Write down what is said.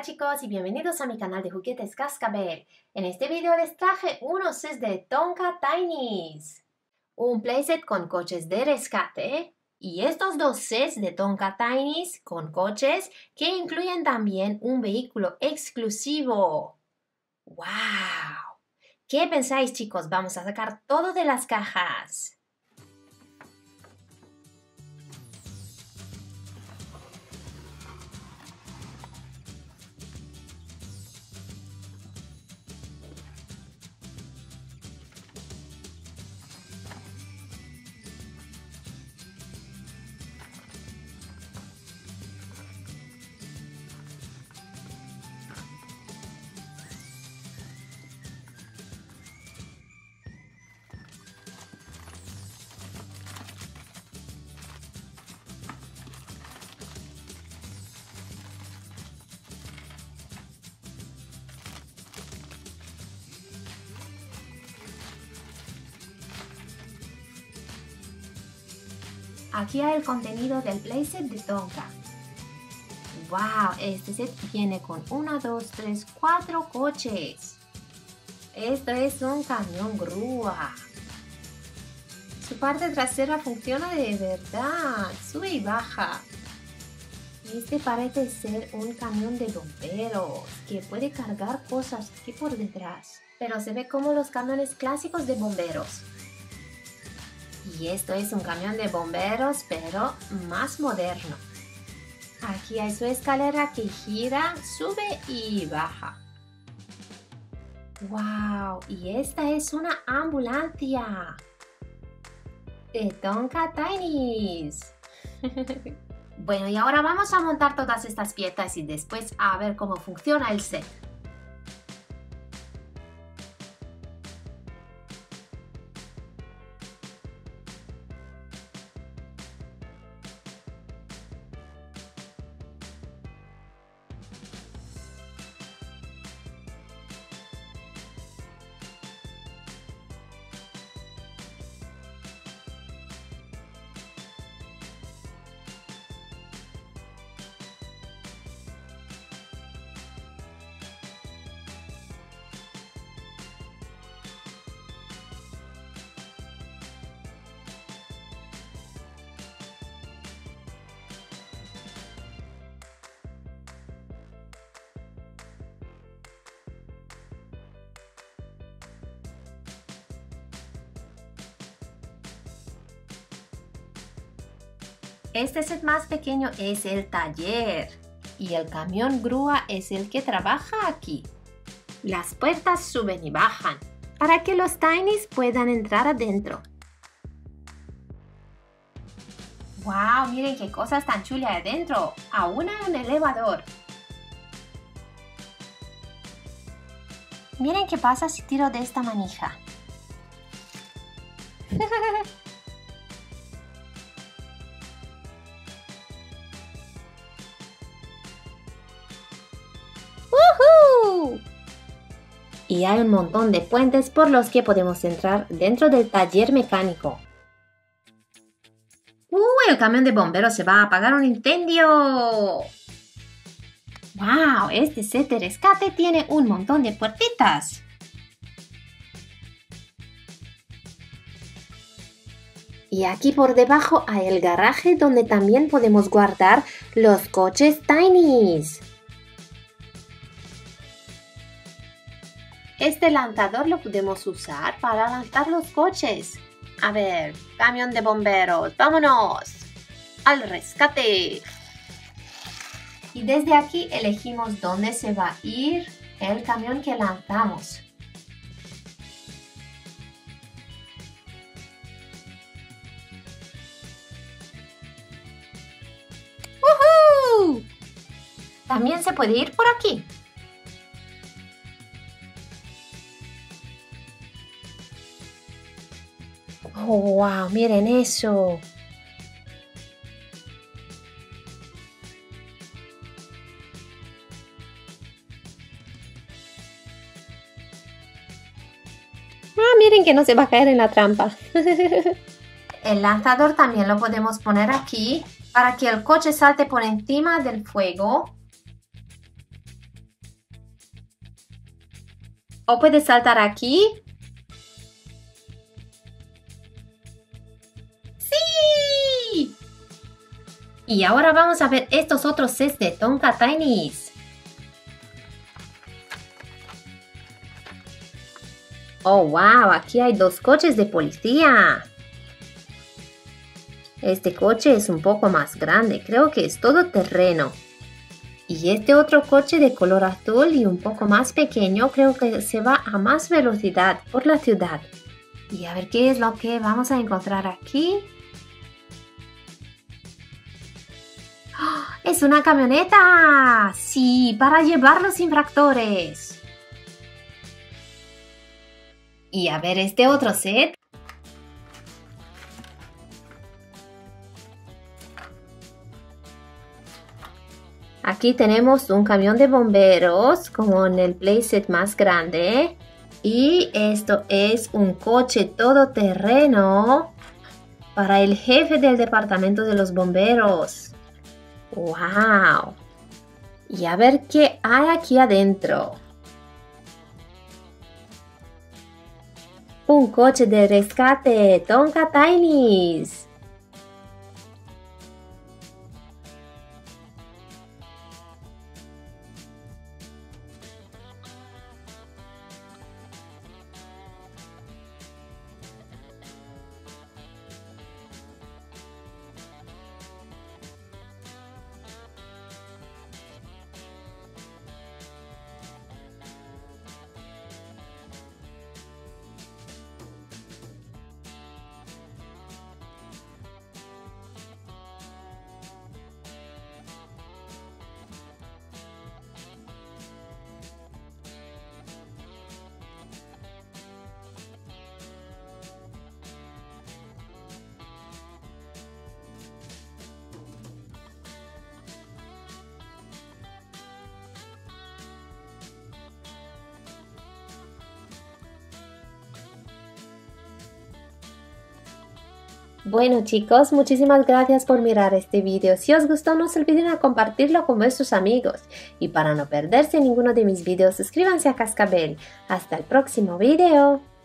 chicos y bienvenidos a mi canal de juguetes Cascabel. En este video les traje unos sets de Tonka Tinies, un playset con coches de rescate y estos dos sets de Tonka Tinies con coches que incluyen también un vehículo exclusivo. ¡Wow! ¿Qué pensáis, chicos? Vamos a sacar todo de las cajas. Aquí hay el contenido del playset de Tonka. ¡Wow! Este set viene con 1, 2, 3, 4 coches. Esto es un camión grúa. Su parte trasera funciona de verdad. Sube y baja. Este parece ser un camión de bomberos que puede cargar cosas aquí por detrás. Pero se ve como los camiones clásicos de bomberos. Y esto es un camión de bomberos, pero más moderno. Aquí hay su escalera que gira, sube y baja. ¡Wow! Y esta es una ambulancia de Tonka Tinies. Bueno, y ahora vamos a montar todas estas piezas y después a ver cómo funciona el set. Este set más pequeño es el taller y el camión grúa es el que trabaja aquí. Las puertas suben y bajan para que los Tinies puedan entrar adentro. ¡Wow! Miren qué cosas tan chulas adentro. Aún hay un elevador. Miren qué pasa si tiro de esta manija. Y hay un montón de puentes por los que podemos entrar dentro del taller mecánico. El camión de bomberos se va a apagar un incendio. ¡Wow! Este set de rescate tiene un montón de puertitas. Y aquí por debajo hay el garaje donde también podemos guardar los coches Tinies. Este lanzador lo podemos usar para lanzar los coches. A ver, camión de bomberos, ¡vámonos! ¡Al rescate! Y desde aquí elegimos dónde se va a ir el camión que lanzamos. ¡Woohoo! También se puede ir por aquí. ¡Oh, wow! ¡Miren eso! Miren que no se va a caer en la trampa. El lanzador también lo podemos poner aquí para que el coche salte por encima del fuego. O puedes saltar aquí. ¡Sí! Y ahora vamos a ver estos otros sets de Tonka Tinies. Oh, wow, aquí hay dos coches de policía. Este coche es un poco más grande, creo que es todoterreno. Y este otro coche de color azul y un poco más pequeño, creo que se va a más velocidad por la ciudad. Y a ver qué es lo que vamos a encontrar aquí. ¡Oh! ¡Es una camioneta! ¡Sí! Para llevar los infractores. Y a ver este otro set. Aquí tenemos un camión de bomberos con el playset más grande. Y esto es un coche todoterreno para el jefe del departamento de los bomberos. ¡Wow! Y a ver qué hay aquí adentro. Un coche de rescate, Tonka Tinies. Bueno chicos, muchísimas gracias por mirar este vídeo. Si os gustó no se olviden de compartirlo con vuestros amigos. Y para no perderse ninguno de mis vídeos, suscríbanse a Cascabel. Hasta el próximo vídeo.